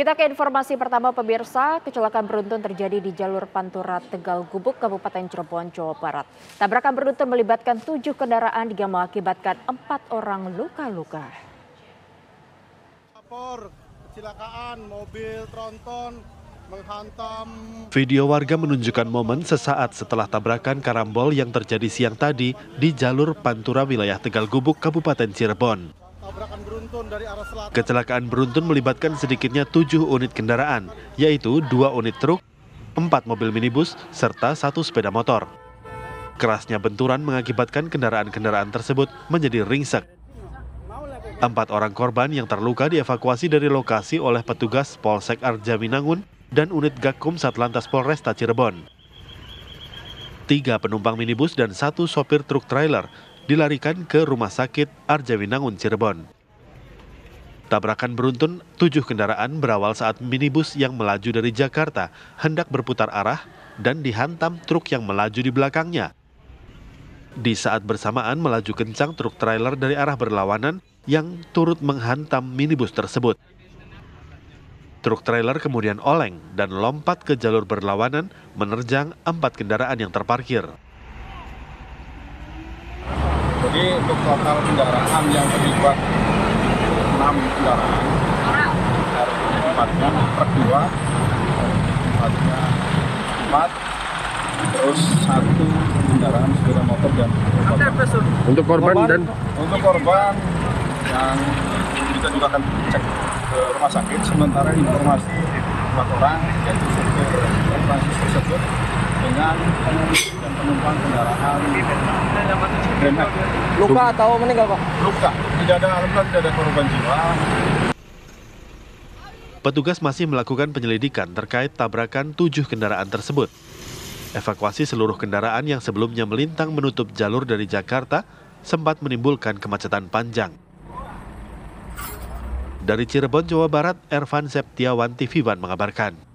Kita ke informasi pertama pemirsa, kecelakaan beruntun terjadi di jalur Pantura Tegal Gubuk, Kabupaten Cirebon, Jawa Barat. Tabrakan beruntun melibatkan 7 kendaraan yang mengakibatkan 4 orang luka-luka. Kecelakaan mobil tronton menghantam. Video warga menunjukkan momen sesaat setelah tabrakan karambol yang terjadi siang tadi di jalur Pantura wilayah Tegal Gubuk, Kabupaten Cirebon. Tabrakan beruntun dari arah selatan. Kecelakaan beruntun melibatkan sedikitnya 7 unit kendaraan, yaitu 2 unit truk, 4 mobil minibus, serta 1 sepeda motor. Kerasnya benturan mengakibatkan kendaraan-kendaraan tersebut menjadi ringsek. 4 orang korban yang terluka dievakuasi dari lokasi oleh petugas Polsek Arjawinangun dan unit Gakum Satlantas Polresta Cirebon. 3 penumpang minibus dan 1 sopir truk trailer dilarikan ke Rumah Sakit Arjawinangun Cirebon. Tabrakan beruntun 7 kendaraan berawal saat minibus yang melaju dari Jakarta hendak berputar arah dan dihantam truk yang melaju di belakangnya. Di saat bersamaan melaju kencang truk trailer dari arah berlawanan yang turut menghantam minibus tersebut. Truk trailer kemudian oleng dan lompat ke jalur berlawanan menerjang 4 kendaraan yang terparkir. Jadi untuk total kendaraan yang terlibat 6 kendaraan, empatnya truk 2, empatnya 4, terus 1 kendaraan sepeda motor dan motor. Untuk korban yang kita juga akan cek ke rumah sakit. Sementara informasi 4 orang yaitu supir Transis tersebut dengan pengemudi dan penumpang kendaraan Grandmax. luka atau meninggal, Pak? Luka, alhamdulillah tidak ada korban jiwa. Petugas masih melakukan penyelidikan terkait tabrakan 7 kendaraan tersebut. Evakuasi seluruh kendaraan yang sebelumnya melintang menutup jalur dari Jakarta sempat menimbulkan kemacetan panjang. Dari Cirebon, Jawa Barat, Ervan Septiawan TV One mengabarkan.